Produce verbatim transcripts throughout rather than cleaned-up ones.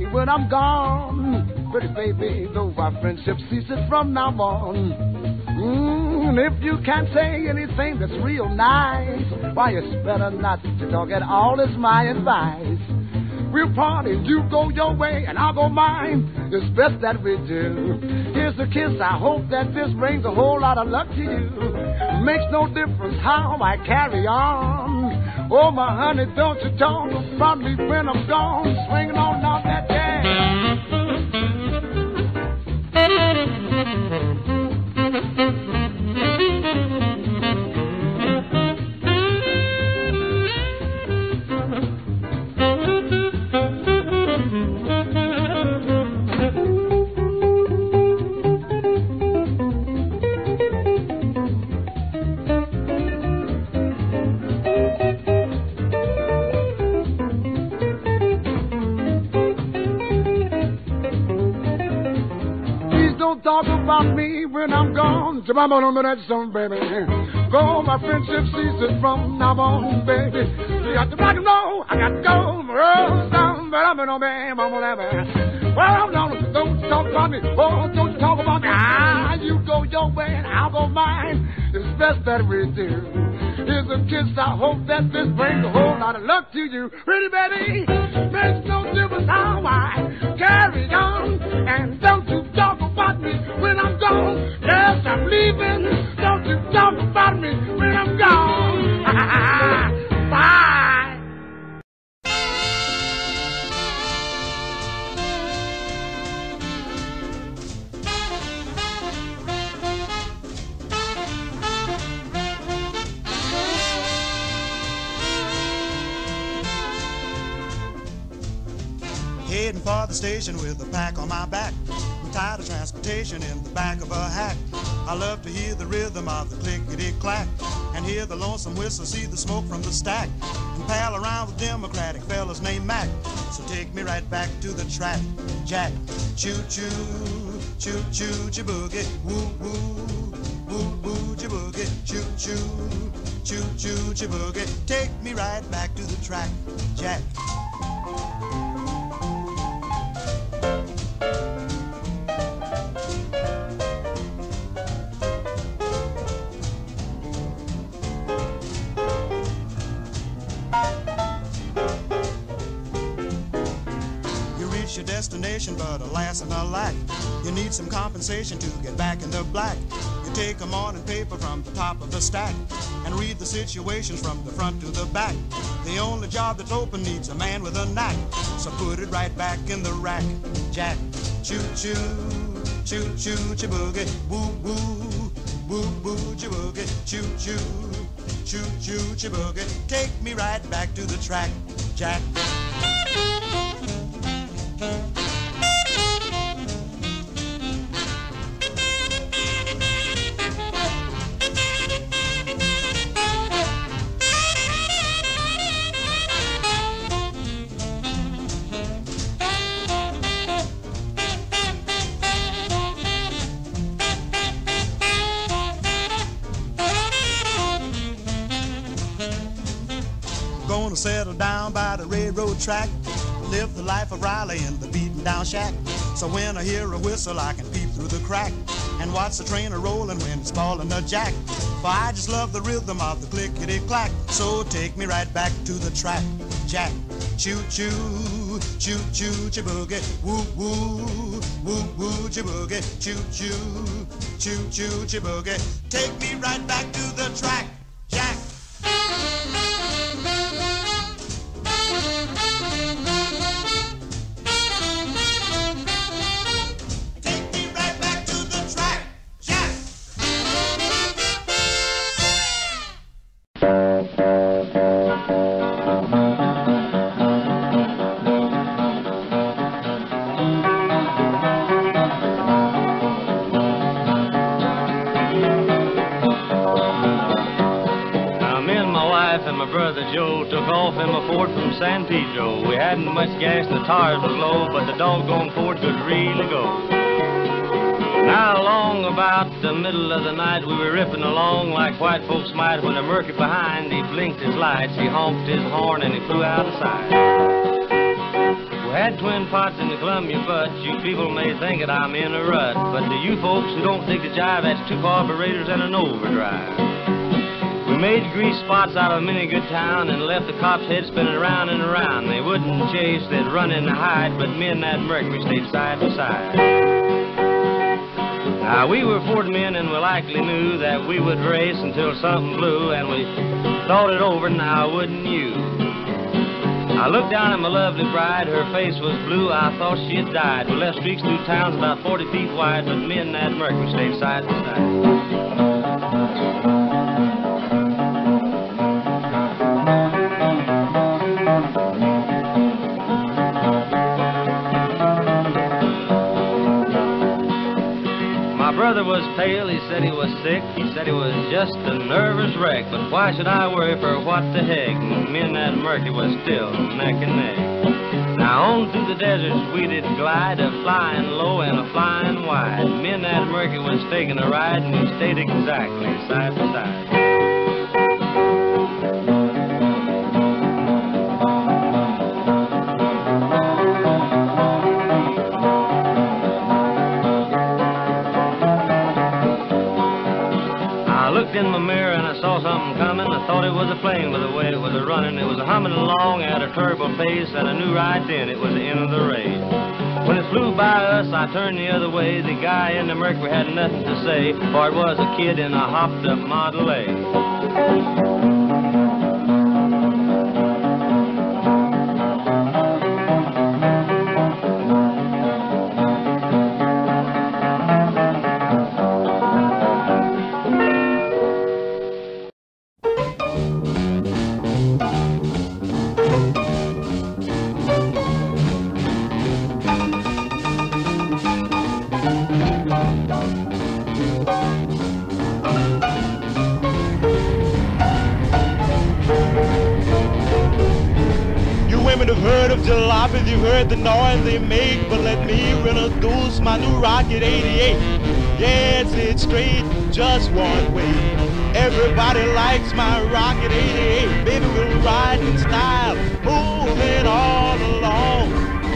when I'm gone. Pretty baby, though our friendship ceases from now on. Mm, if you can't say anything that's real nice, why, it's better not to talk at all, is my advice. We'll party, you go your way and I'll go mine. It's best that we do. Here's a kiss, I hope that this brings a whole lot of luck to you. Makes no difference how I carry on. Oh, my honey, don't you talk about me when I'm gone. Swinging on out that jazz. Talk about me when I'm gone. Jabba on that song, baby. Go, my friendship ceases from now on, baby. You got to rock and roll. I got to go. Roll down, but I'm in a bam, I'm gonna have. Well, no, don't talk about me. Oh, don't talk about me. Ah, you go your way and I'll go mine. It's best that we do. Here's a kiss. I hope that this brings a whole lot of luck to you. Pretty baby, makes no difference how I carry on. And don't you talk about me when I'm gone. Yes, I'm leaving. Don't you talk about me when I'm gone. Bye. Heading for the station with a pack on my back. I'm tired of transportation in the back of a hack. I love to hear the rhythm of the clickety-clack and hear the lonesome whistle, see the smoke from the stack, and pal around with Democratic fellas named Mac. So take me right back to the track, Jack. Choo-choo, choo-choo, choo-boogie, woo-woo, woo-woo, choo-boogie, choo-choo, choo-choo, choo-boogie. Take me right back to the track, Jack. Your destination, but alas and alack, you need some compensation to get back in the black. You take a morning paper from the top of the stack and read the situations from the front to the back. The only job that's open needs a man with a knack, so put it right back in the rack, Jack. Choo-choo, choo-choo, choo-boogie, woo-woo, woo-woo, choo-boogie, choo-choo, choo-choo, choo-boogie. Take me right back to the track, Jack. Gonna settle down by the railroad track, live the life of Riley in the beaten down shack. So when I hear a whistle I can peep through the crack and watch the train a-rolling when it's falling a jack. For I just love the rhythm of the clickety-clack. So take me right back to the track, Jack. Choo-choo, choo-choo, choo-boogie, woo-woo, woo-woo, choo-boogie, choo-choo, choo-choo, choo-boogie. Take me right back to the track, Jack. San Pedro. We hadn't much gas and the tires was low, but the doggone Ford could really go. Now along about the middle of the night we were ripping along like white folks might when a murky behind he blinked his lights, he honked his horn and he flew out of sight. We had twin pots in the Columbia butts. You people may think that I'm in a rut, but to you folks who don't dig the jive, that's two carburetors and an overdrive. We made grease spots out of many good town and left the cops' heads spinning around and around. They wouldn't chase, they'd run in the hide, but me and that Mercury stayed side by side. Now, we were Ford men and we likely knew that we would race until something blew, and we thought it over, now wouldn't you? I looked down at my lovely bride, her face was blue, I thought she had died. We left streaks through towns about forty feet wide, but me and that Mercury stayed side by side. My brother was pale, he said he was sick, he said he was just a nervous wreck, but why should I worry for what the heck? Me and that Mercury was still neck and neck. Now on through the deserts we did glide, a flying low and a flying wide. Me and that Mercury was taking a ride and we stayed exactly side by side. I looked in my mirror and I saw something coming. I thought it was a plane by the way it was a running. It was a humming along at a terrible pace, and I knew right then it was the end of the race. When it flew by us, I turned the other way. The guy in the Mercury had nothing to say, for it was a kid in a hopped-up Model A. Women have heard of jalopies, you've heard the noise they make, but let me introduce my new Rocket eighty-eight. Yes, it's straight, just one way. Everybody likes my Rocket eighty-eight. Baby, we'll ride in style, moving all along.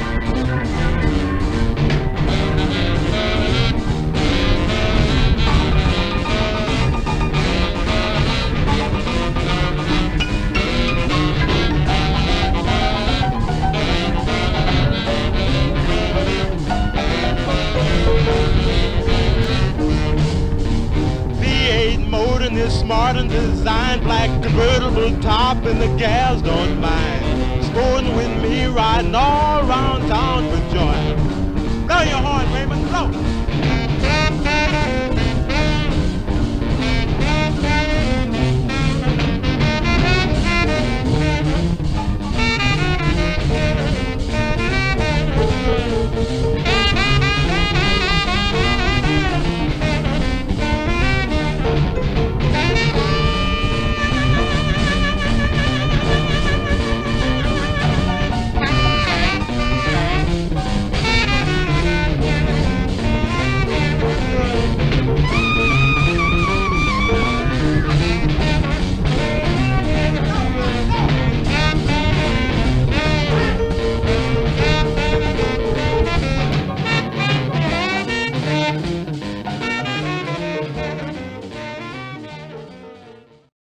Is smart and designed, black convertible top, and the gals don't mind. Sporting with me, riding all around town for joy. Blow your horn, Raymond, blow.